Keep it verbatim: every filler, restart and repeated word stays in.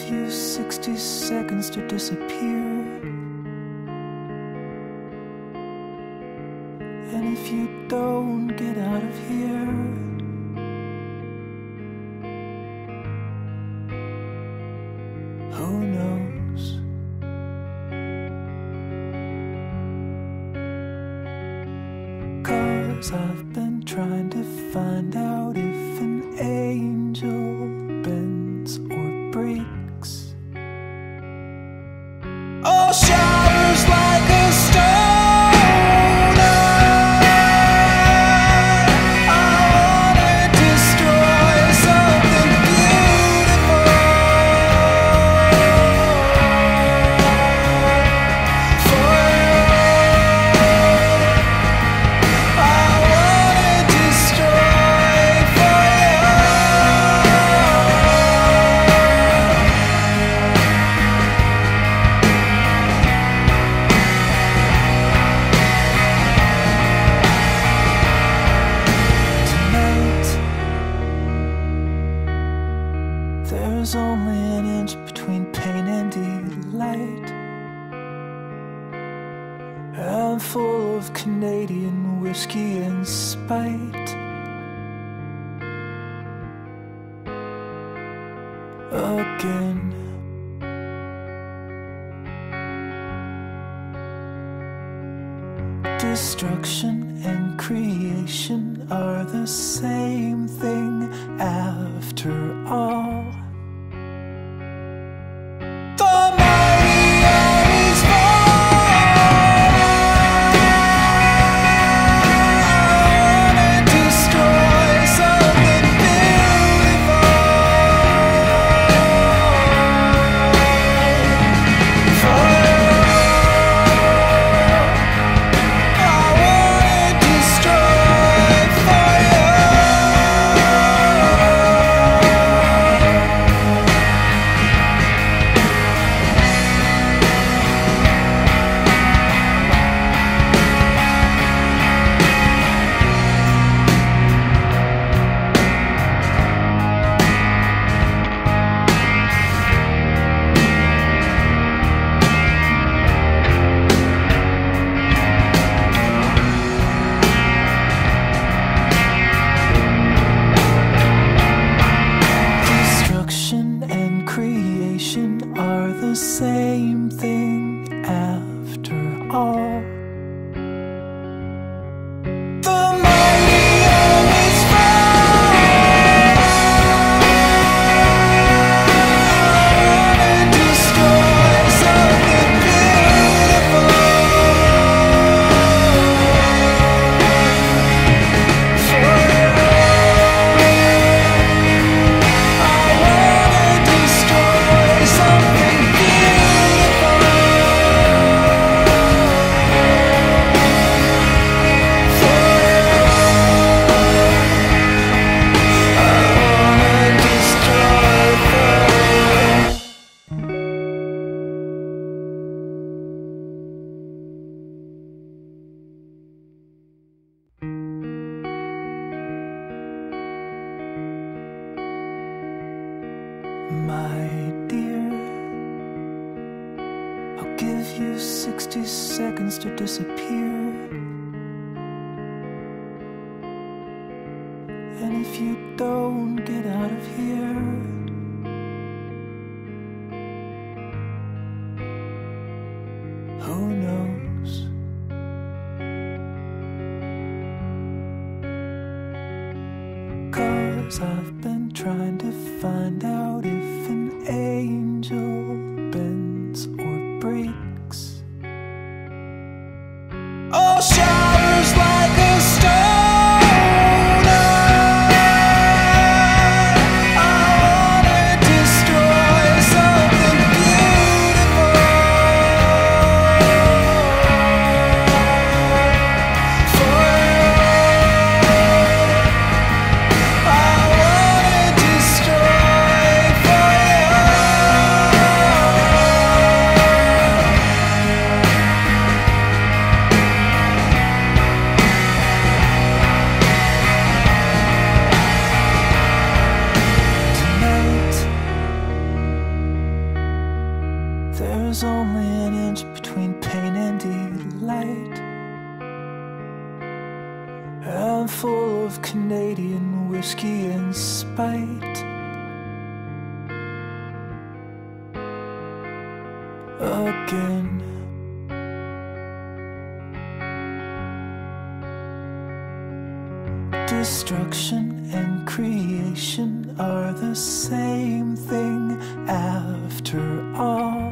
you sixty seconds to disappear. And if you don't get out of here, who knows? Cause I've been trying to find out if an angel bends or breaks. Oh, showers like a stone. There's only an inch between pain and delight. I'm full of Canadian whiskey and spite. Again. Destruction and creation are the same thing after all. Are the same thing after all. The mighty always fall. I wanna destroy something beautiful. My dear, I'll give you sixty seconds to disappear. And if you don't get out of here, who knows? Cause I've been trying to find out if an angel bends or breaks. Oh, showers like a stone. Destroy something beautiful. Destruction and creation are the same thing after all.